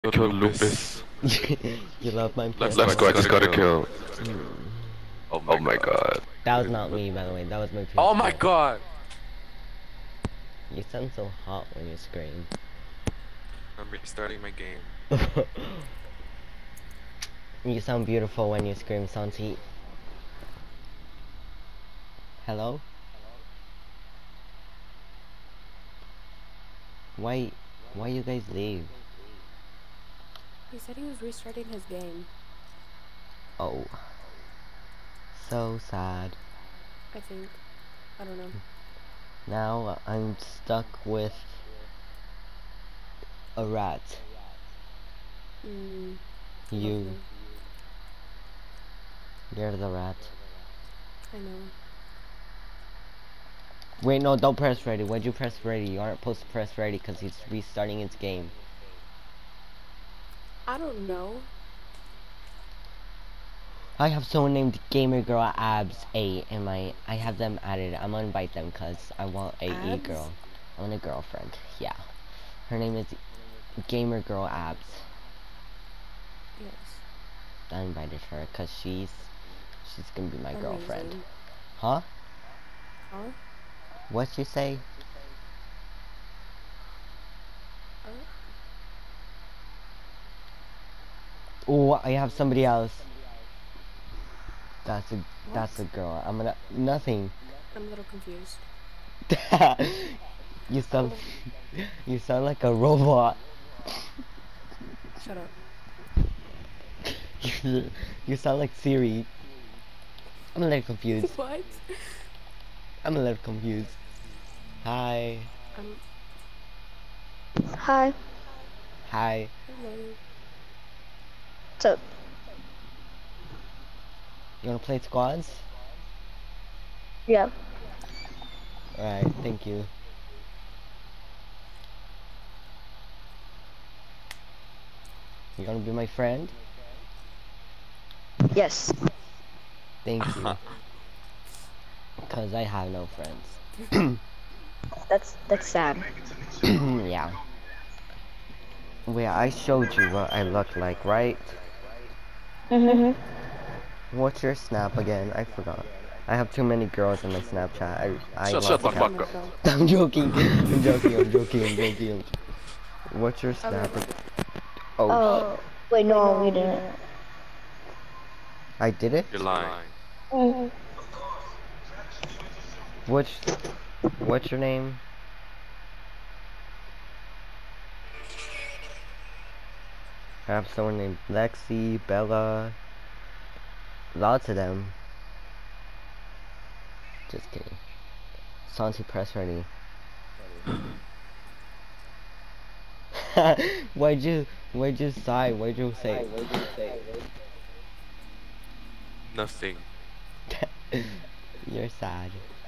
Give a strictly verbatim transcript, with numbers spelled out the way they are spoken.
Kill Lupus. You love my Let's, pants. let's go, I just gotta kill. Mm. Oh my, oh my god. god. That was not me, by the way. That was my P S four. Oh my god! You sound so hot when you scream. I'm restarting my game. You sound beautiful when you scream, Santi. Hello? Why, why you guys leave? He said he was restarting his game. Oh. So sad. I think. I don't know. Now I'm stuck with a rat. Mm, You. lovely. You're the rat. I know. Wait, no, don't press ready. Why'd you press ready? You aren't supposed to press ready because he's restarting its game. I don't know. I have someone named Gamer Girl Abs eight in my. I have them added. I'm gonna invite them because I want a e Abs? girl. I want a girlfriend. Yeah. Her name is Gamer Girl Abs. Yes. I invited her because she's she's gonna be my Amazing. girlfriend. Huh? Huh? What'd you say? Uh, Oh, I have somebody else. That's a what? that's a girl. I'm gonna nothing. I'm a little confused. You sound you sound like a robot. Shut up. you, you sound like Siri. I'm a little confused. What? I'm a little confused. Hi. I'm. Hi. Hi. Hello. What's up? You wanna play squads? Yeah. Alright, thank you. You gonna be my friend? Yes. Thank you. Cause I have no friends. That's that's sad. Yeah. Wait, I showed you what I look like, right? Mhm. What's your snap again? I forgot. I have too many girls in my Snapchat. I I Shut, lost shut the count. fuck up. I'm joking. I'm joking. I'm joking. I'm joking. What's your Okay. snap? ag- Oh, Oh. Wait, no, we didn't. I did it. You're lying. Mhm. What's what's your name? I have someone named Lexi, Bella. Lots of them. Just kidding. Santi, press ready. Why'd you why'd you sigh? Why'd you say? Nothing. You're sad.